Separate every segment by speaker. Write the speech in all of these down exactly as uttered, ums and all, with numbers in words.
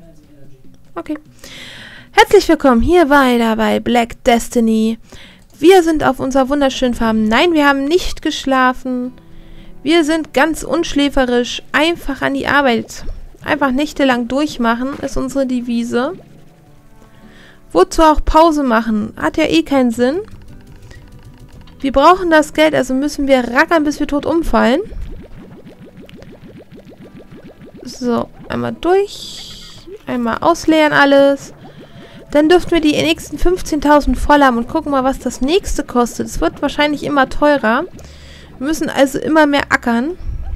Speaker 1: Okay. Herzlich willkommen hier weiter bei Black Destiny. Wir sind auf unserer wunderschönen Farm. Nein, wir haben nicht geschlafen. Wir sind ganz unschläferisch einfach an die Arbeit. Einfach nächtelang durchmachen ist unsere Devise. Wozu auch Pause machen? Hat ja eh keinen Sinn. Wir brauchen das Geld, also müssen wir rackern, bis wir tot umfallen. So, einmal durch. Einmal ausleeren alles. Dann dürften wir die nächsten fünfzehntausend voll haben und gucken mal, was das nächste kostet. Es wird wahrscheinlich immer teurer. Wir müssen also immer mehr ackern.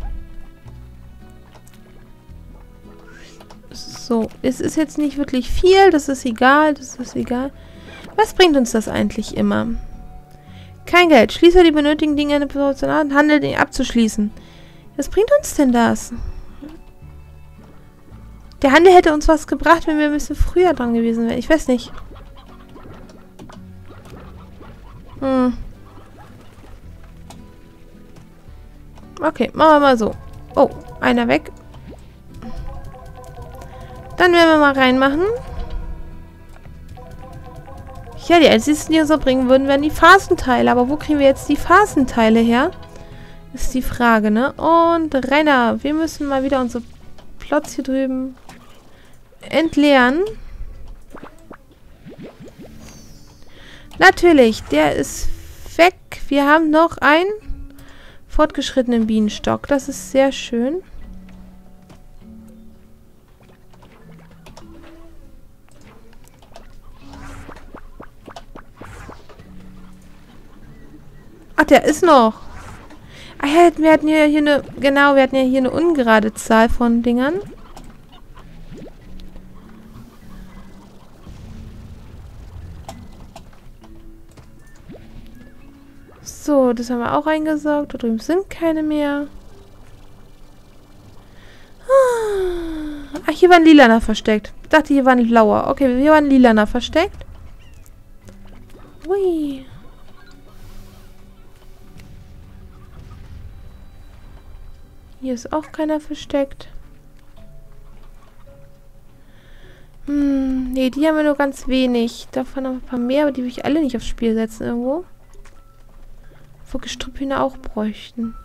Speaker 1: So, es ist jetzt nicht wirklich viel. Das ist egal, das ist egal. Was bringt uns das eigentlich immer? Kein Geld. Schließe die benötigten Dinge in den proportionalen Handel abzuschließen. Was bringt uns denn das? Der Handel hätte uns was gebracht, wenn wir ein bisschen früher dran gewesen wären. Ich weiß nicht. Hm. Okay, machen wir mal so. Oh, einer weg. Dann werden wir mal reinmachen. Ja, die einzigen, die uns so bringen würden, wären die Phasenteile. Aber wo kriegen wir jetzt die Phasenteile her? Ist die Frage, ne? Und Rainer, wir müssen mal wieder unsere Plots hier drüben entleeren. Natürlich, der ist weg. Wir haben noch einen fortgeschrittenen Bienenstock. Das ist sehr schön. Ach, der ist noch. Ach ja, wir hatten ja hier eine, genau, wir hatten ja hier eine ungerade Zahl von Dingern. So, das haben wir auch eingesaugt. Da drüben sind keine mehr. Ach, hier war ein Lilaner versteckt. Ich dachte, hier war ein blauer. Okay, hier war ein Lilaner versteckt. Ui. Hier ist auch keiner versteckt. Hm, nee, die haben wir nur ganz wenig. Davon noch ein paar mehr, aber die will ich alle nicht aufs Spiel setzen irgendwo. Wo Gestrüpphühner auch bräuchten.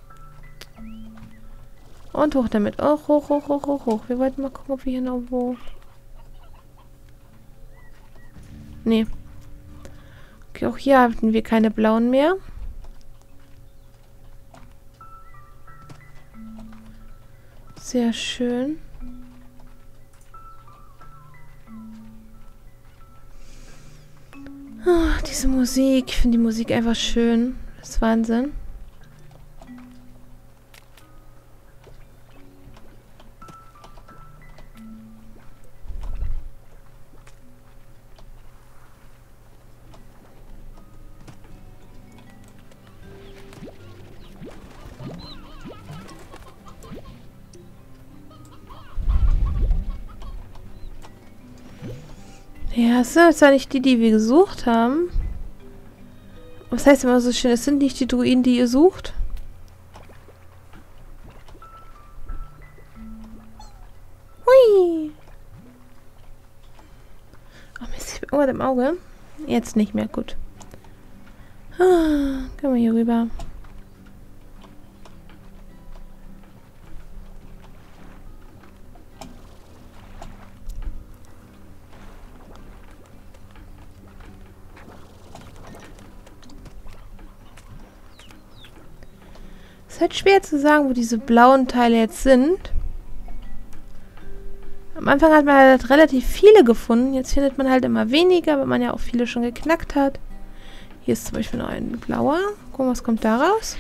Speaker 1: Und hoch damit. Oh, hoch, hoch, hoch, hoch, hoch. Wir wollten mal gucken, ob wir hier noch wo... Nee. Okay, auch hier hatten wir keine blauen mehr. Sehr schön. Oh, diese Musik. Ich finde die Musik einfach schön. Das ist Wahnsinn. Ja, es sind zwar nicht die, die wir gesucht haben. Was heißt immer so schön? Es sind nicht die Druiden, die ihr sucht. Hui! Oh Mist, ich bin irgendwas im Auge. Jetzt nicht mehr, gut. Ah, können wir hier rüber. Es ist halt schwer zu sagen, wo diese blauen Teile jetzt sind. Am Anfang hat man halt relativ viele gefunden. Jetzt findet man halt immer weniger, weil man ja auch viele schon geknackt hat. Hier ist zum Beispiel noch ein blauer. Gucken, was kommt da raus.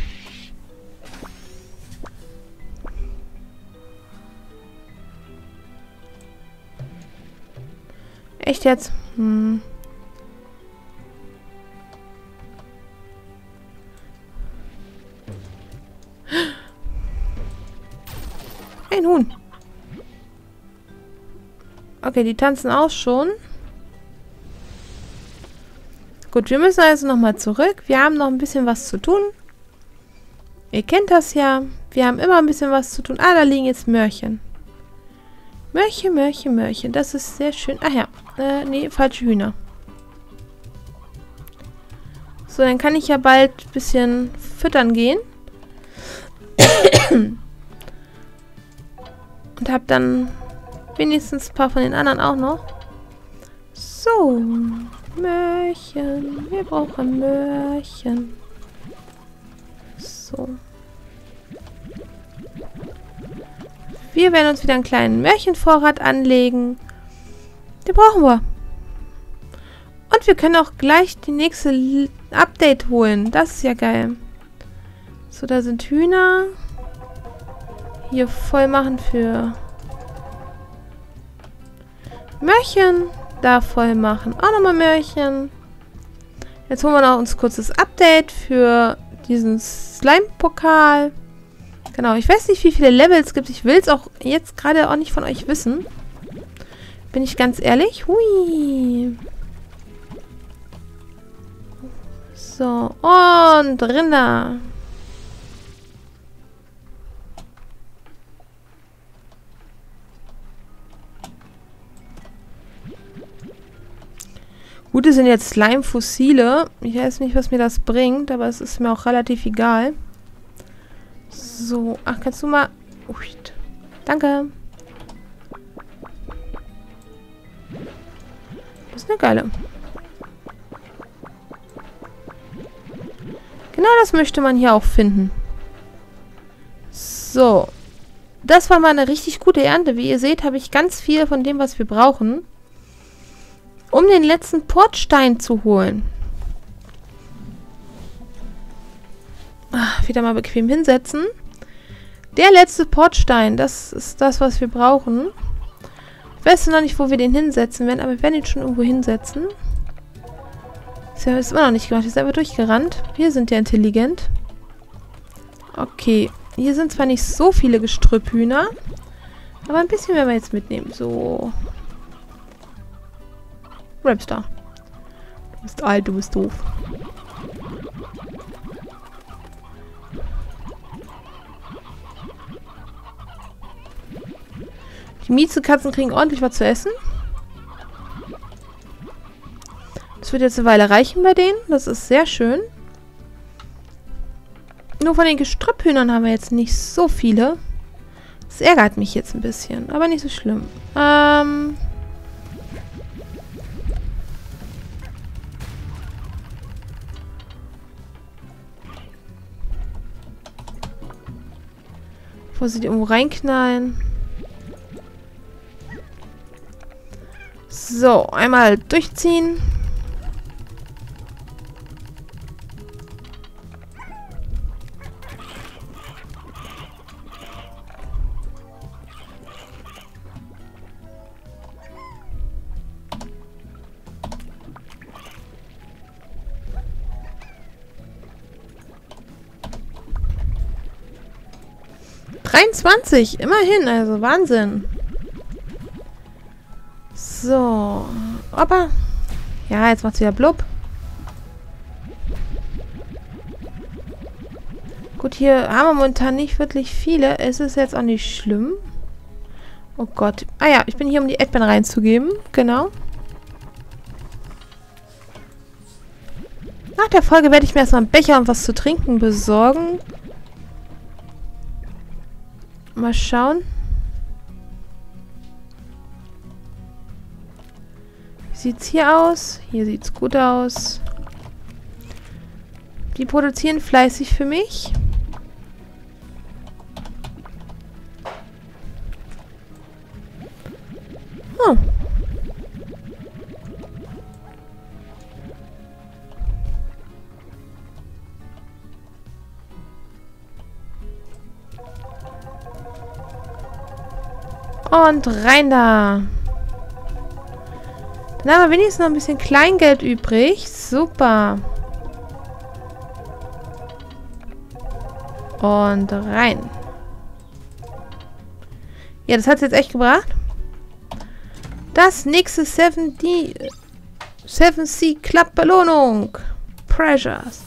Speaker 1: Echt jetzt? Hm. Ein Huhn. Okay, die tanzen auch schon. Gut, wir müssen also nochmal zurück. Wir haben noch ein bisschen was zu tun. Ihr kennt das ja. Wir haben immer ein bisschen was zu tun. Ah, da liegen jetzt Möhrchen. Möhrchen, Möhrchen, Möhrchen. Das ist sehr schön. Ach ja. Äh, nee, falsche Hühner. So, dann kann ich ja bald ein bisschen füttern gehen. Und habe dann wenigstens ein paar von den anderen auch noch. So. Möhrchen. Wir brauchen Möhrchen. So. Wir werden uns wieder einen kleinen Möhrchenvorrat anlegen. Den brauchen wir. Und wir können auch gleich die nächste L- Update holen. Das ist ja geil. So, da sind Hühner. Hier voll machen für Möhrchen. Da voll machen. Auch nochmal Möhrchen. Jetzt holen wir noch uns kurz das Update für diesen Slime-Pokal. Genau, ich weiß nicht, wie viele Levels es gibt. Ich will es auch jetzt gerade auch nicht von euch wissen. Bin ich ganz ehrlich. Hui. So, und Rinder. Gut, es sind jetzt Slime-Fossile. Ich weiß nicht, was mir das bringt, aber es ist mir auch relativ egal. So, ach, kannst du mal... Ui, danke. Das ist eine geile. Genau das möchte man hier auch finden. So. Das war mal eine richtig gute Ernte. Wie ihr seht, habe ich ganz viel von dem, was wir brauchen, um den letzten Portstein zu holen. Ach, wieder mal bequem hinsetzen. Der letzte Portstein, das ist das, was wir brauchen. Ich weiß noch nicht, wo wir den hinsetzen werden, aber wir werden ihn schon irgendwo hinsetzen. Das ist immer noch nicht gemacht. Wir sind einfach durchgerannt. Wir sind ja intelligent. Okay. Hier sind zwar nicht so viele Gestrüpphühner, aber ein bisschen werden wir jetzt mitnehmen. So. Rapstar. Du bist alt, du bist doof. Die Miezekatzen kriegen ordentlich was zu essen. Das wird jetzt eine Weile reichen bei denen. Das ist sehr schön. Nur von den Gestrüpphühnern haben wir jetzt nicht so viele. Das ärgert mich jetzt ein bisschen. Aber nicht so schlimm. Ähm... Bevor sie die irgendwo reinknallen. So, einmal durchziehen. dreiundzwanzig, immerhin, also Wahnsinn. So. Aber. Ja, jetzt macht's wieder blub. Gut, hier haben wir momentan nicht wirklich viele. Es ist jetzt auch nicht schlimm. Oh Gott. Ah ja, ich bin hier, um die Erdbeeren reinzugeben. Genau. Nach der Folge werde ich mir erstmal einen Becher und was zu trinken besorgen. Mal schauen. Wie sieht's hier aus? Hier sieht's gut aus. Die produzieren fleißig für mich. Oh. Und rein da. Dann haben wir wenigstens noch ein bisschen Kleingeld übrig. Super. Und rein. Ja, das hat es jetzt echt gebracht. Das nächste sieben D sieben C Club Belohnung. Pressures.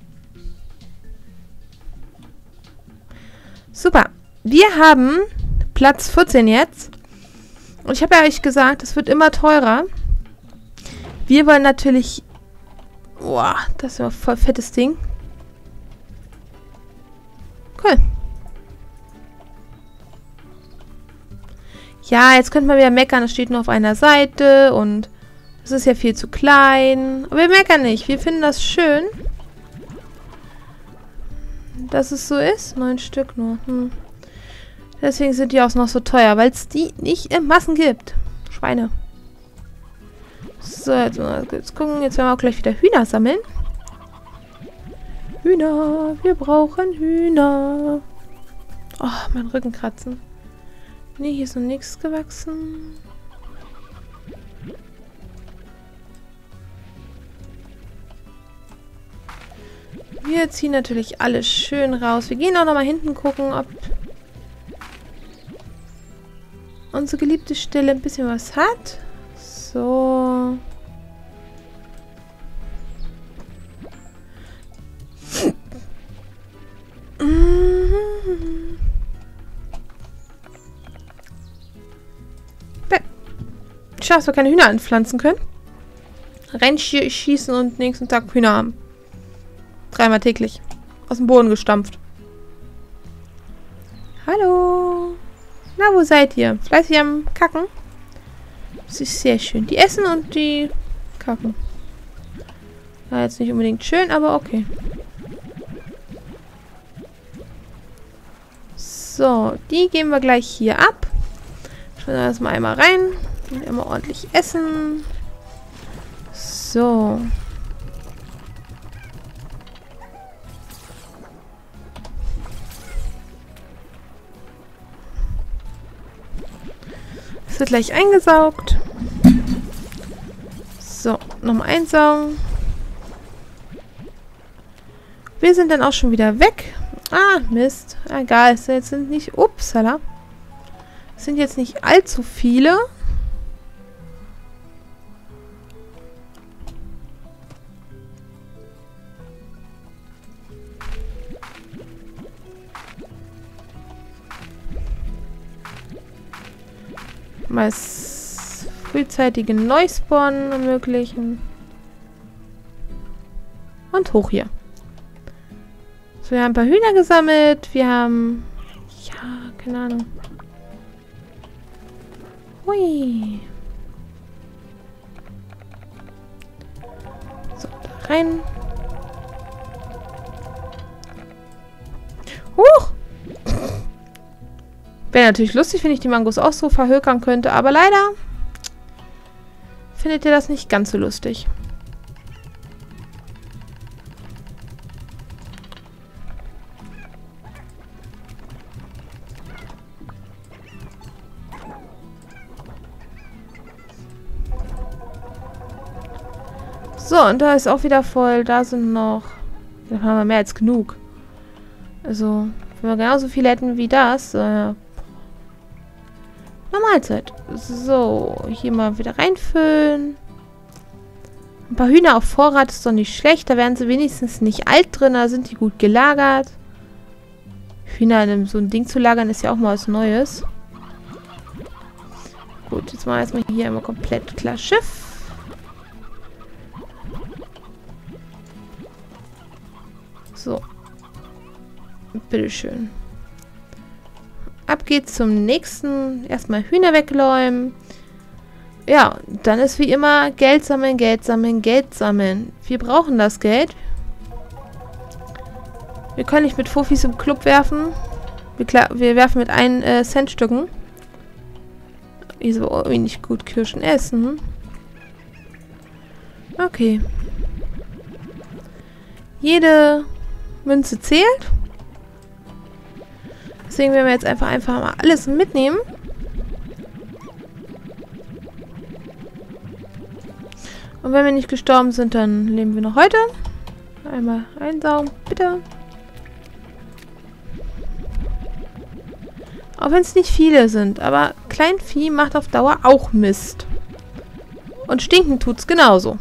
Speaker 1: Super. Wir haben Platz vierzehn jetzt. Und ich habe ja euch gesagt, es wird immer teurer. Wir wollen natürlich... Boah, das ist ja voll fettes Ding. Cool. Ja, jetzt könnte man wieder meckern, es steht nur auf einer Seite und es ist ja viel zu klein. Aber wir meckern nicht, wir finden das schön, dass es so ist. Neun Stück nur. Hm. Deswegen sind die auch noch so teuer, weil es die nicht in Massen gibt. Schweine. So, jetzt mal jetzt gucken. Jetzt werden wir auch gleich wieder Hühner sammeln. Hühner, wir brauchen Hühner. Oh, mein Rücken kratzen. Nee, hier ist noch nichts gewachsen. Wir ziehen natürlich alles schön raus. Wir gehen auch noch mal hinten gucken, ob unsere geliebte Stelle ein bisschen was hat. So. Schade, dass wir keine Hühner anpflanzen können. Rennschießen und nächsten Tag Hühner haben. Dreimal täglich. Aus dem Boden gestampft. Hallo. Na, wo seid ihr? Fleißig am Kacken? Das ist sehr schön. Die essen und die kacken. War jetzt nicht unbedingt schön, aber okay. So, die geben wir gleich hier ab. Schauen wir das mal einmal rein. Und immer ordentlich essen. So. Es wird gleich eingesaugt. So, nochmal einsaugen. Wir sind dann auch schon wieder weg. Ah, Mist. Egal, es jetzt sind nicht... Upsala. Es sind jetzt nicht allzu viele. Mal frühzeitige Neuspawnen ermöglichen. Und hoch hier. So, wir haben ein paar Hühner gesammelt. Wir haben... Ja, keine Ahnung. Hui. So, da rein. Huch! Wäre natürlich lustig, wenn ich die Mangos auch so verhökern könnte, aber leider findet ihr das nicht ganz so lustig. So, und da ist auch wieder voll. Da sind noch... Da haben wir mehr als genug. Also, wenn wir genauso viel hätten wie das... Äh, Mahlzeit. So, hier mal wieder reinfüllen. Ein paar Hühner auf Vorrat ist doch nicht schlecht. Da werden sie wenigstens nicht alt drin. Da sind die gut gelagert. Hühner in so ein Ding zu lagern ist ja auch mal was Neues. Gut, jetzt machen wir erstmal hier einmal komplett klar Schiff. So. Bitteschön. Ab geht's zum nächsten. Erstmal Hühner wegräumen. Ja, dann ist wie immer Geld sammeln, Geld sammeln, Geld sammeln. Wir brauchen das Geld. Wir können nicht mit Fufis im Club werfen. Wir, wir werfen mit ein äh, Centstücken. Wieso irgendwie nicht gut Kirschen essen? Okay. Jede Münze zählt. Deswegen werden wir jetzt einfach einfach mal alles mitnehmen. Und wenn wir nicht gestorben sind, dann leben wir noch heute. Einmal einsaugen, bitte. Auch wenn es nicht viele sind. Aber Kleinvieh macht auf Dauer auch Mist. Und stinken tut's genauso.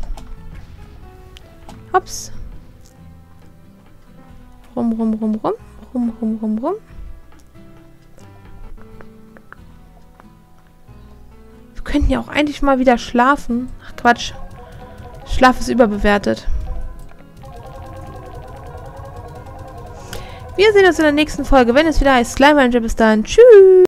Speaker 1: Hops. Rum, rum, rum, rum. Rum, rum, rum, rum. könnten ja auch eigentlich mal wieder schlafen. Ach, Quatsch. Schlaf ist überbewertet. Wir sehen uns in der nächsten Folge, wenn es wieder heißt Slime Ranger. Bis dann. Tschüss.